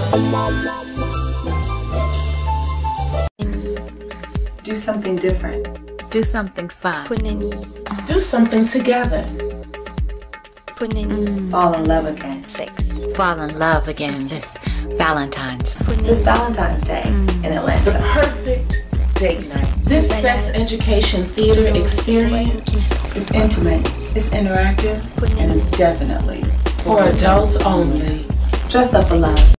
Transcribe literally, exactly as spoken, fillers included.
Do something different. Do something fun. Do something together. Mm. Fall in love again. Fall in love again this Valentine's. This Valentine's Day in Atlanta. The perfect date night. This sex education theater experience is intimate, it's interactive, and it's definitely for adults only. Dress up for love.